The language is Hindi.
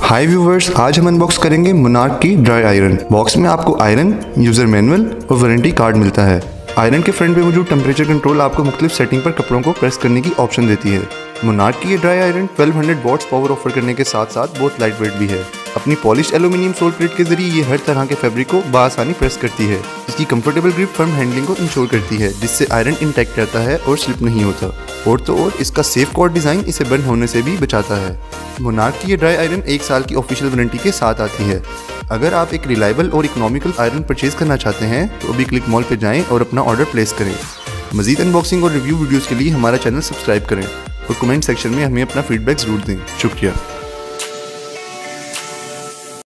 हाय व्यूवर्स, आज हम अनबॉक्स करेंगे मोनार्क की ड्राई आयरन। बॉक्स में आपको आयरन, यूजर मैनुअल और वारंटी कार्ड मिलता है। आयरन के फ्रंट पे मौजूद टेम्परेचर कंट्रोल आपको मुख्तलिफ सेटिंग पर कपड़ों को प्रेस करने की ऑप्शन देती है। मोनार्क की ये dry iron 1200 watts power offer करने के साथ साथ बहुत लाइट वेट भी है। अपनी पॉलिश एल्यूमिनियम सोल प्लेट के जरिए ये हर तरह के फैब्रिक को बआसानी प्रेस करती है। इसकी कंफर्टेबल ग्रिप फर्म हैंडलिंग को इंश्योर करती है, जिससे आयरन इंटैक्ट रहता है और स्लिप नहीं होता। और तो और इसका सेफ कॉर्ड डिजाइन इसे बर्न होने से भी बचाता है। मोनार्क की ये ड्राई आयरन 1 साल की ऑफिशियल वारंटी के साथ आती है। अगर आप एक रिलायबल और इकोनॉमिकल आयरन परचेज करना चाहते हैं तो अभी क्लिक मॉल पर जाएं और अपना ऑर्डर प्लेस करें। मजीद अनबॉक्सिंग और रिव्यू वीडियोस के लिए हमारा चैनल सब्सक्राइब करें और कमेंट सेक्शन में हमें अपना फीडबैक जरूर दें। शुक्रिया।